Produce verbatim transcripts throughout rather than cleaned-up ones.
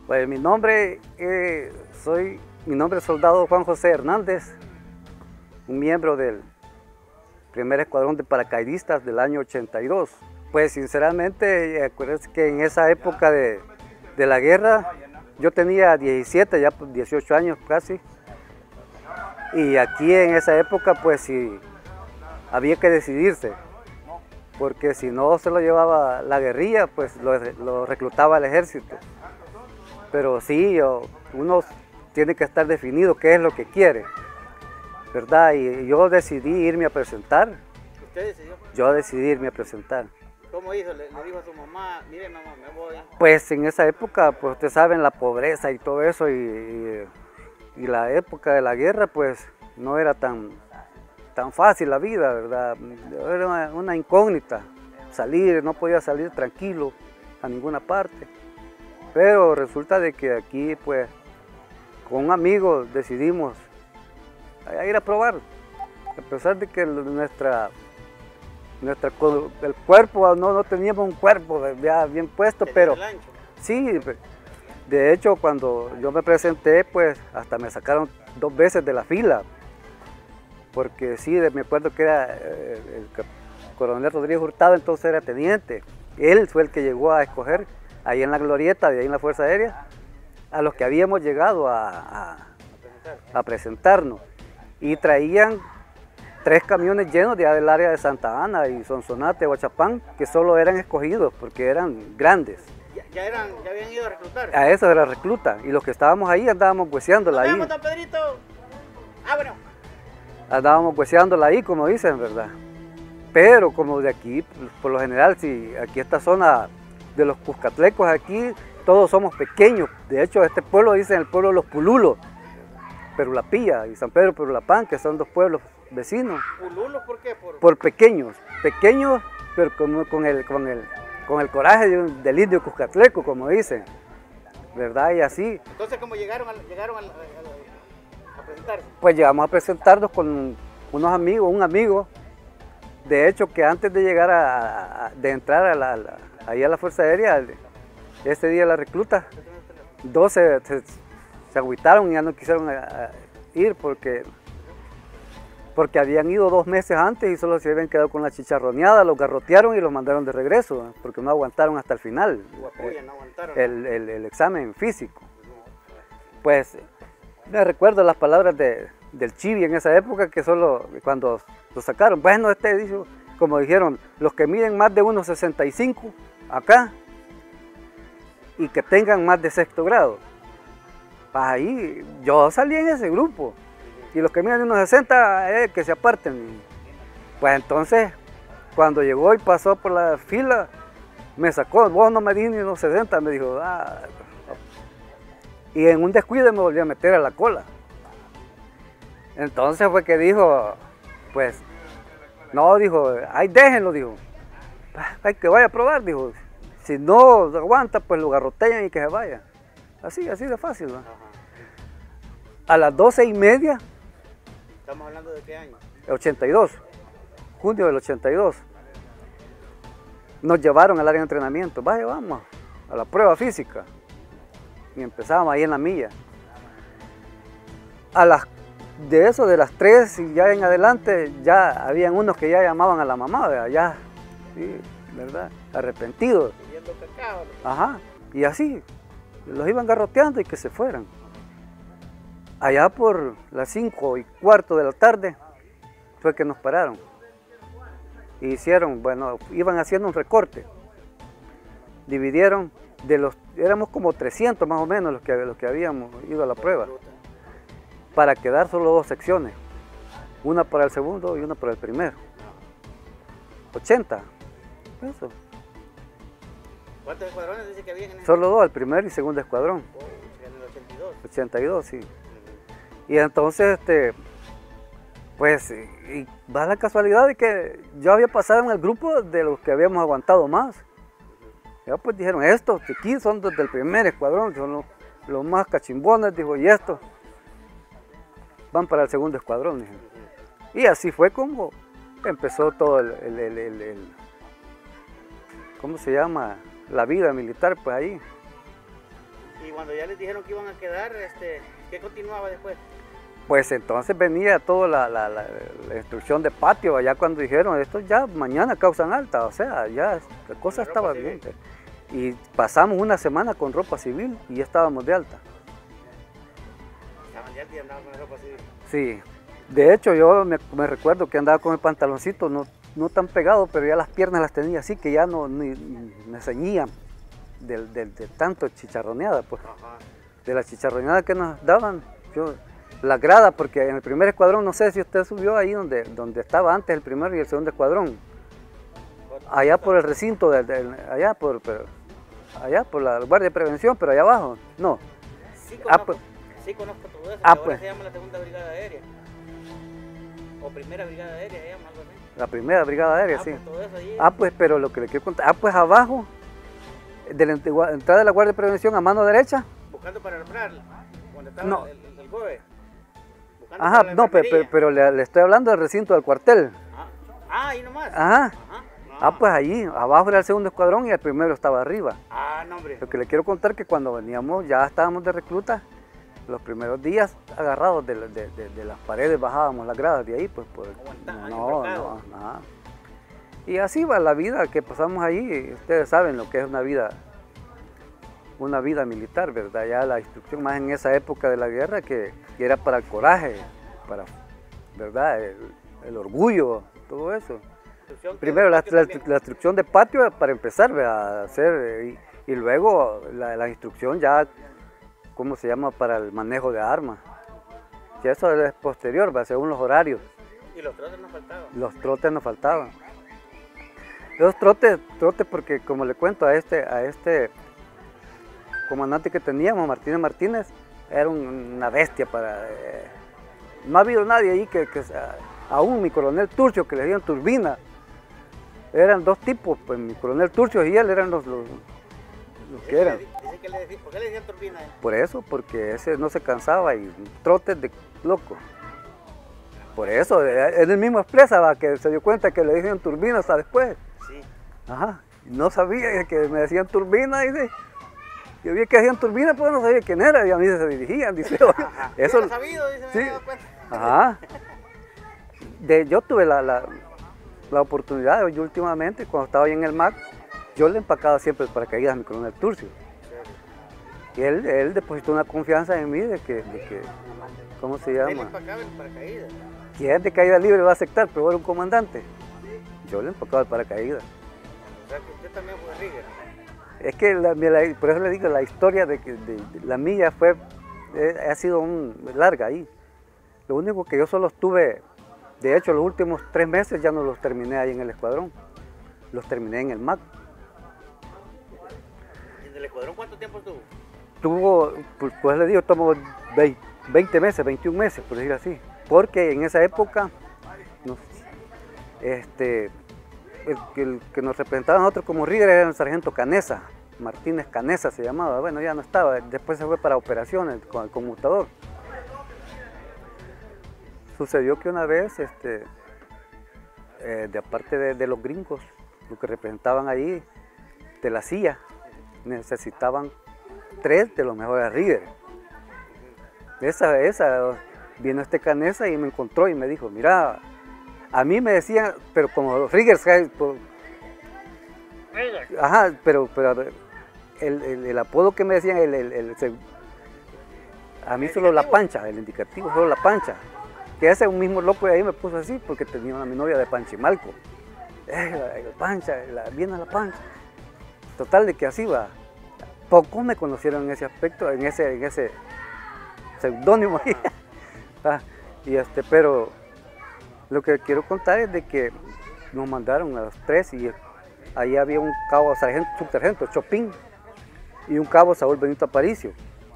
Pues mi nombre, eh, soy, mi nombre es soldado Juan José Hernández, un miembro del primer escuadrón de paracaidistas del año ochenta y dos. Pues sinceramente, acuérdense que en esa época de, de la guerra, yo tenía diecisiete, ya dieciocho años casi, y aquí en esa época pues sí, había que decidirse, porque si no se lo llevaba la guerrilla, pues lo, lo reclutaba el ejército. Pero sí, yo, uno tiene que estar definido qué es lo que quiere, ¿verdad? Y yo decidí irme a presentar. ¿Usted decidió? Yo decidí irme a presentar. ¿Cómo hizo? Le, le dijo a su mamá, mire mamá, me voy. Pues en esa época, pues ustedes saben, la pobreza y todo eso, y, y, y la época de la guerra, pues no era tan, tan fácil la vida, ¿verdad? Era una, una incógnita, salir, no podía salir tranquilo a ninguna parte. Pero resulta de que aquí, pues, con un amigo decidimos ir a probar, a pesar de que nuestra, nuestra el cuerpo, no, no teníamos un cuerpo ya bien puesto, pero sí, de hecho cuando yo me presenté, pues hasta me sacaron dos veces de la fila, porque sí, me acuerdo que era el coronel Rodríguez Hurtado, entonces era teniente, él fue el que llegó a escoger ahí en la glorieta, de ahí en la Fuerza Aérea, a los que habíamos llegado a, a, a presentarnos. Y traían tres camiones llenos de del área de Santa Ana y Sonsonate, Huachapán, que solo eran escogidos porque eran grandes. ¿Ya, ya, eran, ya habían ido a reclutar? A eso era recluta. Y los que estábamos ahí andábamos hueseándola ahí. ¡Nos vemos, don Pedrito! Ah, bueno. Andábamos hueseándola ahí, como dicen, ¿verdad? Pero como de aquí, por lo general, si aquí esta zona de los Cuscatlecos, aquí todos somos pequeños. De hecho, este pueblo dicen el pueblo de los Pululos, Perulapilla y San Pedro Perulapán, que son dos pueblos vecinos. ¿Pululos por qué? Por, por pequeños, pequeños, pero con, con, el, con, el, con el coraje de un, del indio Cuscatleco, como dicen, ¿verdad? Y así. Entonces, ¿cómo llegaron, a, llegaron a, a, a presentarse? Pues llegamos a presentarnos con unos amigos, un amigo. De hecho, que antes de llegar a, a de entrar a la, a la, ahí a la Fuerza Aérea, ese día la recluta, dos se, se, se agüitaron y ya no quisieron a, a ir porque, porque habían ido dos meses antes y solo se habían quedado con la chicharroneada, los garrotearon y los mandaron de regreso, porque no aguantaron hasta el final Guapoya, no aguantaron, el, el, el examen físico. Pues me recuerdo las palabras de, del Chivi en esa época, que solo cuando lo sacaron, bueno, este dijo, como dijeron, los que miden más de uno sesenta y cinco acá y que tengan más de sexto grado. Pues ahí yo salí en ese grupo y los que miden uno sesenta eh, que se aparten. Pues entonces cuando llegó y pasó por la fila me sacó, vos no me di ni uno sesenta, me dijo, ah. Y en un descuido me volvió a meter a la cola. Entonces fue que dijo, pues no, dijo, ay, déjenlo, dijo, hay que vaya a probar, dijo, si no aguanta, pues lo garrotean y que se vaya. Así, así de fácil, ¿no? A las doce y media. ¿Estamos hablando de qué año? ochenta y dos, junio del ochenta y dos. Nos llevaron al área de entrenamiento, vaya, vamos, a la prueba física. Y empezamos ahí en la milla. A las de eso, de las tres y ya en adelante, ya habían unos que ya llamaban a la mamá, ¿verdad? Ya, sí, ¿verdad? Arrepentidos. Cacao, ¿no? Ajá, y así, los iban garroteando y que se fueran. Allá por las cinco y cuarto de la tarde fue que nos pararon. Hicieron, bueno, iban haciendo un recorte. Dividieron de los, éramos como trescientos más o menos los que, los que habíamos ido a la prueba, para quedar solo dos secciones, una para el segundo y una para el primero. ochenta, eso. ¿Cuántos escuadrones dice que había en ese? Solo dos, el primer y segundo escuadrón. Oh, en el ochenta y dos. ochenta y dos, sí. Uh-huh. Y entonces, este, pues, y va la casualidad de que yo había pasado en el grupo de los que habíamos aguantado más. Ya pues dijeron, estos que aquí son desde el primer escuadrón, son los, los más cachimbones, dijo, y estos van para el segundo escuadrón. Dijo. Y así fue como empezó todo el, el, el, el, el ¿cómo se llama? La vida militar, pues ahí. ¿Y, Y cuando ya les dijeron que iban a quedar, este, ¿qué continuaba después? Pues entonces venía toda la, la, la, la instrucción de patio, allá cuando dijeron, esto ya mañana causan alta, o sea, ya la cosa estaba bien. Y pasamos una semana con ropa civil y ya estábamos de alta. Estaban de alta y andaban con la ropa civil. Sí, de hecho yo me, me recuerdo que andaba con el pantaloncito, no, no tan pegado, pero ya las piernas las tenía así, que ya no ni, ni me ceñían de, de, de tanto chicharroneada, pues. Ajá. De la chicharroneada que nos daban, yo, la grada, porque en el primer escuadrón, no sé si usted subió ahí donde, donde estaba antes el primer y el segundo escuadrón, allá por el recinto, de, de, allá, por, pero, allá por la guardia de prevención, pero allá abajo, no. Sí conozco, ah, pues, sí conozco todo eso, ah, ahora pues, se llama la segunda brigada aérea, o primera brigada aérea, se llama algo así. La primera brigada aérea, ah, sí. Pues, todo eso allí, ah, pues, pero lo que le quiero contar, ah, pues abajo, de la entrada de la guardia de prevención a mano derecha. Buscando para el Pral, cuando estaba No. el, el, el GOE. Ajá, no, pero, pero, pero le, le estoy hablando del recinto del cuartel. Ah, ah ahí nomás. Ajá. Ajá. No. Ah, pues allí, abajo era el segundo escuadrón y el primero estaba arriba. Ah, no, hombre. Lo que le quiero contar es que cuando veníamos, ya estábamos de recluta, los primeros días agarrados de, de, de, de las paredes bajábamos las gradas de ahí, pues por... Aguantando, No, no, nada. Y así va la vida que pasamos allí, ustedes saben lo que es una vida, una vida militar, ¿verdad? Ya la instrucción más en esa época de la guerra que, que era para el coraje, para, ¿verdad? El, el orgullo, todo eso. Primero la, la, la instrucción de patio para empezar, ¿verdad? A hacer, y, y luego la, la instrucción ya, ¿cómo se llama? Para el manejo de armas. Y eso es posterior, ¿verdad? Según los horarios. Y los trotes nos faltaban. Los trotes nos faltaban. Los trotes, trotes porque como le cuento a este, a este comandante que teníamos, Martínez Martínez, era un, una bestia para... Eh, no ha habido nadie ahí que, que aún mi coronel Turcio, que le dieron turbina, eran dos tipos, pues mi coronel Turcio y él eran los, los, los que eran. Dice que le, ¿por qué le decían turbina? Eh? Por eso, porque ese no se cansaba y trotes de loco. Por eso, en el mismo expresa, ¿va? Que se dio cuenta que le decían turbina hasta después. Sí. Ajá, no sabía que me decían turbina, dice. Yo vi que hacían turbina, pero no sabía quién era, y a mí se dirigían, dice. Ajá. Eso, lo sabido, dice, sí. me he dado cuenta. Ajá. De, yo tuve la, la, la oportunidad, yo últimamente, cuando estaba ahí en el M A C, yo le empacaba siempre el paracaídas a mi coronel Turcio. Y él, él depositó una confianza en mí de que, de que ¿cómo se llama? Él empacaba el paracaídas. ¿Quién de caída libre va a aceptar? Pero era un comandante. Yo le empacaba el paracaídas. O sea que usted también fue rigger. Es que, la, la, por eso le digo, la historia de, de, de la mía fue, eh, ha sido un, larga ahí. Lo único que yo solo estuve, de hecho los últimos tres meses ya no los terminé ahí en el escuadrón, los terminé en el M A C. ¿Y en el escuadrón cuánto tiempo estuvo? Tuvo, pues, pues le digo, tomó veinte meses, veintiún meses, por decir así. Porque en esa época, nos, este, el, el que nos representaba a nosotros como rigger era el sargento Canesa, Martínez Canesa se llamaba. Bueno, ya no estaba, después se fue para operaciones con el conmutador. Sucedió que una vez, este, eh, de aparte de, de los gringos, los que representaban ahí, de la C I A, necesitaban tres de los mejores riggers. Esa, esa, vino este Canesa y me encontró y me dijo, mira, a mí me decían, pero como riggers, por, ajá, pero, pero el, el, el apodo que me decían, el, el, el, el, a mí solo la pancha, el indicativo solo la pancha. Que ese un mismo loco de ahí me puso así porque tenía una mi novia de Panchimalco. Eh, la, la pancha, la, viene a la pancha. Total de que así va. Pocos me conocieron en ese aspecto, en ese, en ese seudónimo ahí. Ah, y este, pero lo que quiero contar es de que nos mandaron a los tres y ahí había un cabo sargento, subsargento Chopin y un cabo Saúl Benito Aparicio.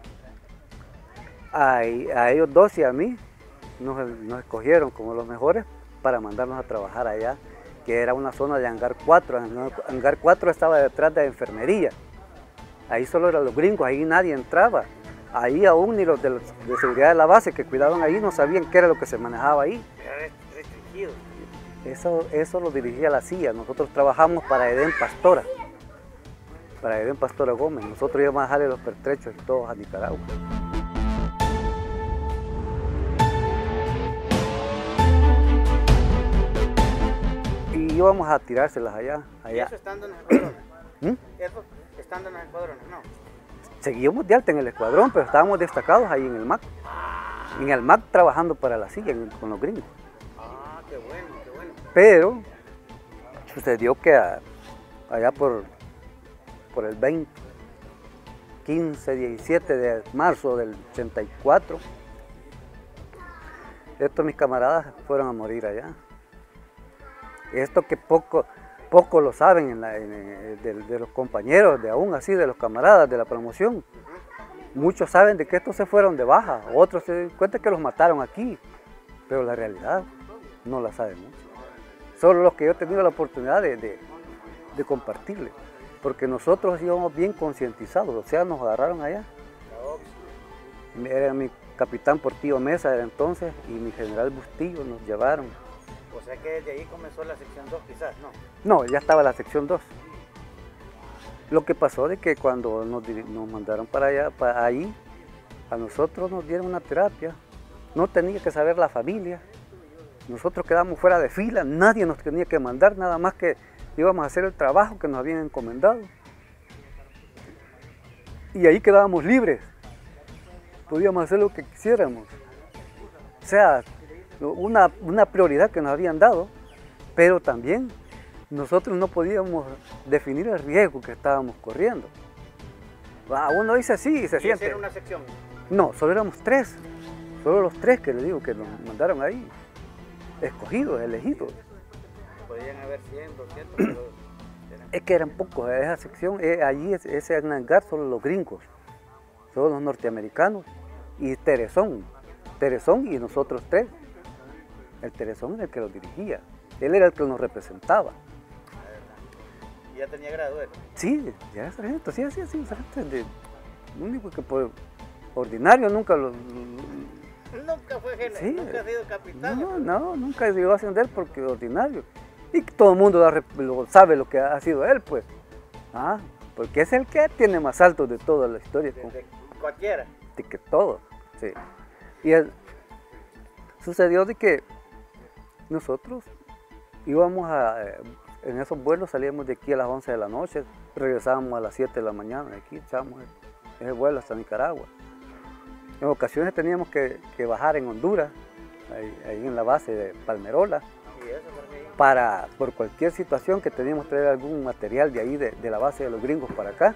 A, a ellos dos y a mí nos, nos escogieron como los mejores para mandarnos a trabajar allá, que era una zona de hangar cuatro. Hangar cuatro estaba detrás de la enfermería. Ahí solo eran los gringos, ahí nadie entraba. Ahí aún ni los de, los de seguridad de la base que cuidaban ahí no sabían qué era lo que se manejaba ahí. Era restringido. Eso, eso lo dirigía la C I A. Nosotros trabajamos para Edén Pastora. para Edén Pastora Gómez. Nosotros íbamos a dejarle los pertrechos y todos a Nicaragua. Y íbamos a tirárselas allá. allá. ¿Y eso estando en los escuadrones? ¿Mm? ¿Eso estando en los escuadrones? No. Seguíamos de alta en el escuadrón, pero estábamos destacados ahí en el M A C. En el M A C trabajando para la silla con los gringos. Ah, qué bueno, qué bueno. Pero sucedió que a, allá por, por el veinte, quince, diecisiete de marzo del ochenta y cuatro, estos mis camaradas fueron a morir allá. Esto que poco, poco lo saben en la, en, de, de los compañeros, de aún así, de los camaradas de la promoción. Muchos saben de que estos se fueron de baja, otros se dan cuenta que los mataron aquí, pero la realidad no la saben mucho. Solo los que yo he tenido la oportunidad de, de, de compartirles, porque nosotros íbamos bien concientizados, o sea, nos agarraron allá. Era mi capitán Portillo Mesa era entonces y mi general Bustillo nos llevaron. O sea que desde ahí comenzó la sección dos quizás, ¿no? No, ya estaba la sección dos. Lo que pasó de que cuando nos, nos mandaron para allá, para ahí, a nosotros nos dieron una terapia. No tenía que saber la familia. Nosotros quedamos fuera de fila, nadie nos tenía que mandar, nada más que íbamos a hacer el trabajo que nos habían encomendado. Y ahí quedábamos libres. Podíamos hacer lo que quisiéramos. O sea, una, una prioridad que nos habían dado, pero también nosotros no podíamos definir el riesgo que estábamos corriendo. Ah, uno dice sí, se ¿Y siente. era una sección? No, solo éramos tres. Solo los tres que les digo que nos mandaron ahí. Escogidos, elegidos. Podían haber cien, doscientos, pero... eran... Es que eran pocos. Esa sección, eh, allí ese hangar solo los gringos. Solo los norteamericanos. Y Terezón. Terezón y nosotros tres. El Terezón era el que los dirigía. Él era el que nos representaba. ¿Ya tenía grado él? Sí, ya era sargento, sí, sí, sí, sargento. De, único que por ordinario nunca lo... Nunca fue general, Sí, nunca ha sido capitán. No, no, nunca llegó a ascender porque ordinario. Y todo el mundo da, lo, sabe lo que ha sido él, pues. Ah, porque es el que tiene más alto de toda la historia. De, con, de cualquiera. De que todo, sí. Y el, sucedió de que nosotros íbamos a, en esos vuelos salíamos de aquí a las once de la noche, regresábamos a las siete de la mañana, de aquí echábamos ese vuelo hasta Nicaragua. En ocasiones teníamos que, que bajar en Honduras, ahí, ahí en la base de Palmerola, ¿Y eso por qué? para, por cualquier situación que teníamos que traer algún material de ahí, de, de la base de los gringos para acá,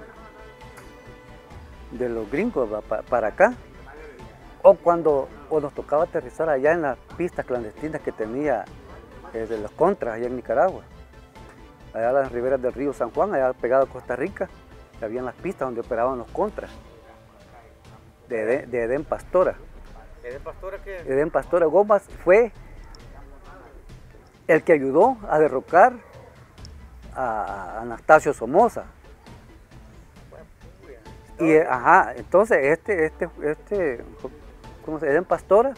de los gringos para, para acá, o cuando o nos tocaba aterrizar allá en las pistas clandestinas que tenía eh, de los contras allá en Nicaragua, allá en las riberas del río San Juan, allá pegado a Costa Rica, habían las pistas donde operaban los contras, de Edén, de Edén Pastora. ¿Edén Pastora qué? Edén Pastora Gómez fue el que ayudó a derrocar a Anastasio Somoza. Y ajá, entonces este, este, este, ¿cómo se llama? Edén Pastora,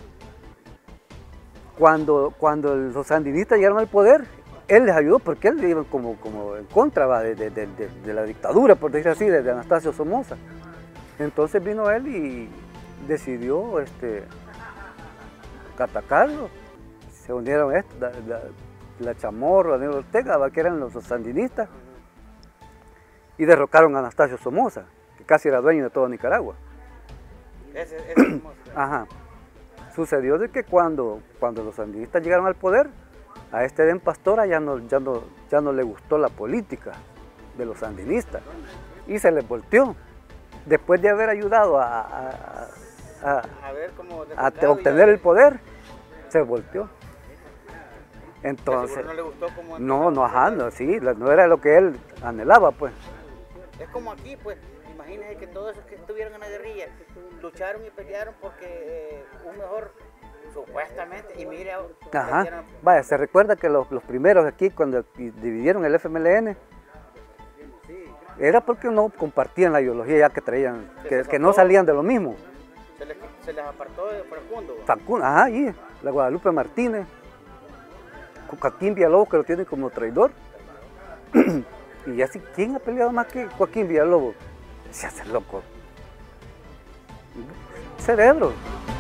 cuando, cuando los sandinistas llegaron al poder, él les ayudó porque él iba como, como en contra va, de, de, de, de la dictadura, por decir así, de, de Anastasio Somoza. Entonces vino él y decidió este, atacarlo. Se unieron estos, la, la, la Chamorro, Daniel Ortega, ¿va? Que eran los, los sandinistas, y derrocaron a Anastasio Somoza, que casi era dueño de toda Nicaragua. Ese, ese Somoza. Ajá. Sucedió de que cuando, cuando los sandinistas llegaron al poder, a este Edén Pastora ya no, ya, no, ya no le gustó la política de los sandinistas y se les volteó. Después de haber ayudado a, a, a, a, ver cómo a obtener el poder, se volteó. Entonces, no le gustó como no, no, ajá, no, sí, no era lo que él anhelaba, pues. Es como aquí, pues, imagínense que todos esos que estuvieron en la guerrilla lucharon y pelearon porque eh, un mejor, supuestamente, y mire... Ajá, metieron... vaya, se recuerda que los, los primeros aquí, cuando dividieron el F M L N, era porque no compartían la ideología ya que traían, que, que no salían de lo mismo. Se les, se les apartó de Facundo. Facundo, ajá, y la Guadalupe Martínez, Joaquín Villalobos, que lo tienen como traidor. Y así, ¿quién ha peleado más que Joaquín Villalobos? Se hace loco. Cerebro.